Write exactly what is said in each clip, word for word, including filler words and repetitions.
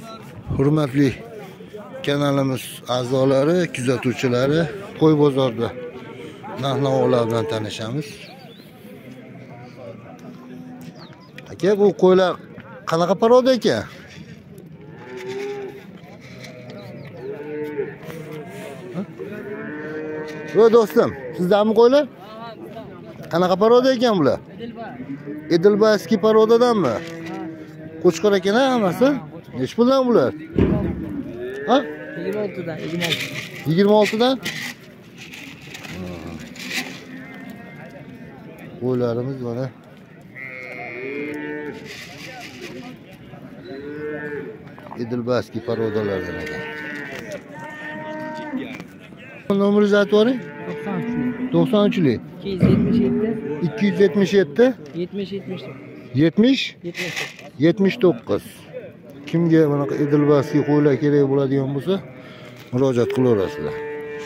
Hurmatli kanalimiz a'zolari, kuzatuvchilari, qo'y bozorda narx-navolar bilan tanishamiz. Aka, bu qo'ylar qanaqa paroda ekan? Voy do'stim, sizlarmi qo'ylar? Qanaqa paroda ekan bular? Edilbaski parodadanmi? Qo'chqor ekan hammasi? Nech puldan bular? Ha? yigirma oltidan, yigirma olti. yigirma oltidan? Qo'ylarimiz mana. Edilbaski parodalardan ekan. Nomeringizni aytib yuboring. to'qson uchlik. ikki yuz yetmish yetti. yetmish yetmish. yetmish yetmish to'qqiz. Kimga bunaqa edilbaski qo'ylar kerak bo'ladigan bo'lsa, murojaat qilaverasizlar.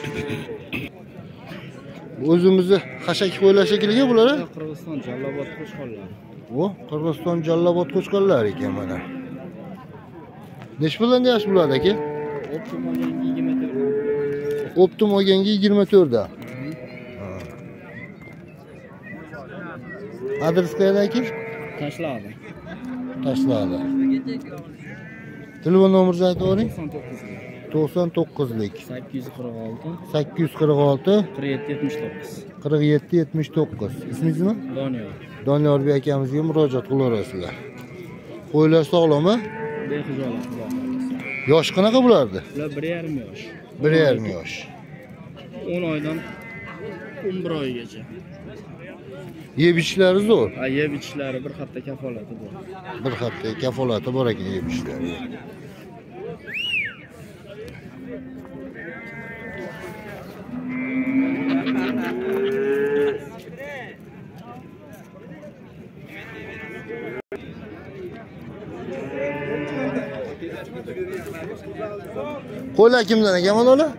O'zimizni xashak qo'ylar shekilga bular. Qirg'iziston Jallobod qo'chqorlari. O, Qirg'iziston Jallobod qo'chqorlari ekan mana. Nech puldan deyish bo'ladi aka? Optim olganga yigirma to'rt. Optim olganga yigirma to'rt dan. Adres qayerda aka? Tashladi. Tashladi. Telefon nomeringizni aytib yuboring. to'qson to'qqizlik. to'qson to'qqizlik. sakkiz yuz qirq olti. sakkiz yuz qirq olti. qirq yetti yetmish to'qqiz. qirq yetti yetmish to'qqiz. Ismingizmi? Doniyor. Doniyorbek akamizga murojaat qilaverasizlar. Qo'ylar sog'lommi? Bexijolat. Yosh qanaqa bo'lardi? Ular bir yarim yosh. bir yarim yosh. o'n oydan o'n bir oygacha. Yeb ichishlari zo'r. Ha, yeb ichishlari bir hafta kafolati bor. Bir hafta kafolati bor ekan yeb ichishlari. Qo'ylar kimdan ekan mana ular?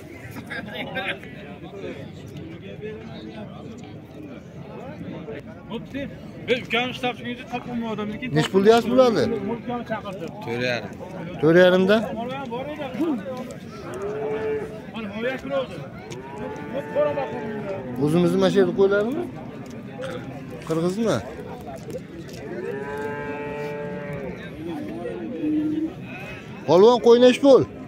Nech pul deyapsiz bularni? to'rt yarim. to'rt yarim dan? O'zimizni mana shu yerda qo'ylarmi? Qirg'izmi? Polvon qo'y nech pul?